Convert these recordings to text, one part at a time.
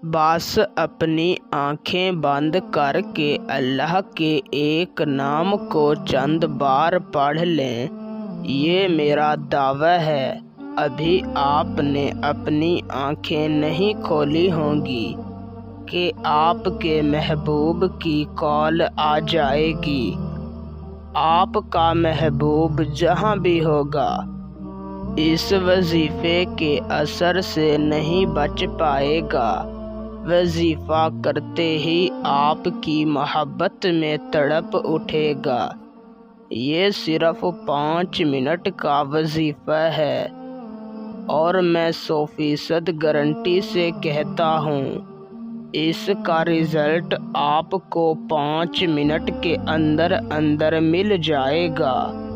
बस अपनी आँखें बंद करके अल्लाह के एक नाम को चंद बार पढ़ लें। ये मेरा दावा है। अभी आपने अपनी आँखें नहीं खोली होंगी कि आपके महबूब की कॉल आ जाएगी। आपका महबूब जहाँ भी होगा इस वजीफ़े के असर से नहीं बच पाएगा। वजीफ़ा करते ही आपकी मोहब्बत में तड़प उठेगा। ये सिर्फ 5 मिनट का वजीफ़ा है और मैं 100% गारंटी से कहता हूँ इसका रिज़ल्ट आपको 5 मिनट के अंदर अंदर मिल जाएगा।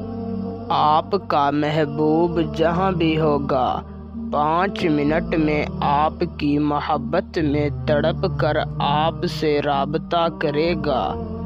आपका महबूब जहाँ भी होगा 5 मिनट में आपकी मोहब्बत में तड़प कर आपसे राबता करेगा,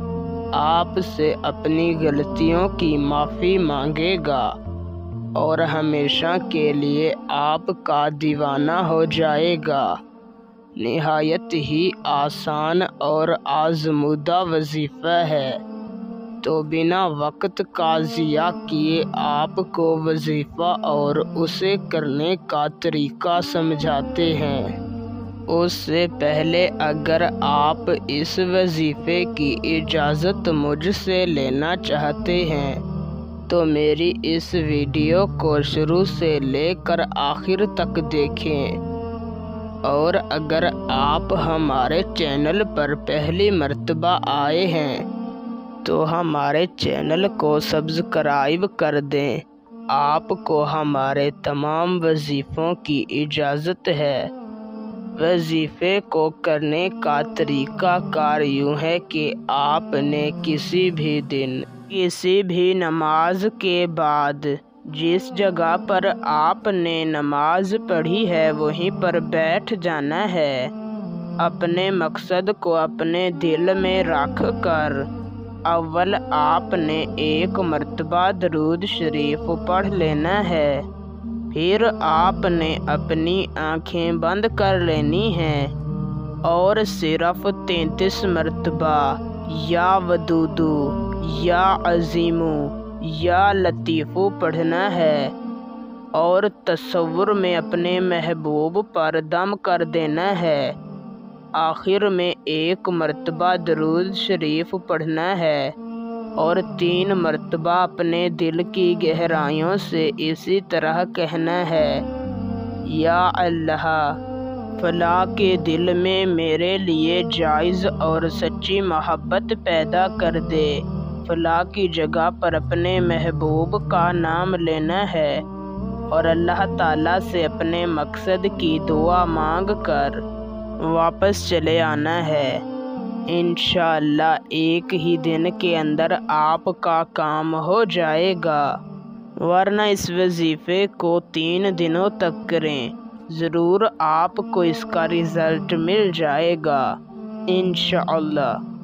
आपसे अपनी गलतियों की माफ़ी मांगेगा और हमेशा के लिए आपका दीवाना हो जाएगा। निहायत ही आसान और आज़मूदा वजीफ़ा है। तो बिना वक्त का ज़िया किए आपको वजीफ़ा और उसे करने का तरीका समझाते हैं। उससे पहले अगर आप इस वजीफ़े की इजाज़त मुझसे लेना चाहते हैं तो मेरी इस वीडियो को शुरू से लेकर आखिर तक देखें। और अगर आप हमारे चैनल पर पहली मर्तबा आए हैं तो हमारे चैनल को सब्सक्राइब कर दें। आपको हमारे तमाम वजीफ़ों की इजाज़त है। वजीफ़े को करने का तरीका कार यूँ है कि आपने किसी भी दिन किसी भी नमाज के बाद जिस जगह पर आपने नमाज पढ़ी है वहीं पर बैठ जाना है। अपने मकसद को अपने दिल में रख कर अव्वल आपने 1 मरतबा दरूद शरीफ पढ़ लेना है। फिर आपने अपनी आँखें बंद कर लेनी हैं और सिर्फ 33 मरतबा या वदूदू या अज़ीमू या लतीफ़ू पढ़ना है और तसव्वुर में अपने महबूब पर दम कर देना है। आखिर में 1 मरतबा दरूद शरीफ पढ़ना है और 3 मरतबा अपने दिल की गहराइयों से इसी तरह कहना है, या अल्लाह फलां के दिल में मेरे लिए जायज़ और सच्ची मोहब्बत पैदा कर दे। फलां की जगह पर अपने महबूब का नाम लेना है और अल्लाह ताला से अपने मकसद की दुआ मांग कर वापस चले आना है। इंशाअल्लाह 1 ही दिन के अंदर आपका काम हो जाएगा। वरना इस वजीफ़े को 3 दिनों तक करें, ज़रूर आपको इसका रिज़ल्ट मिल जाएगा इंशाअल्लाह।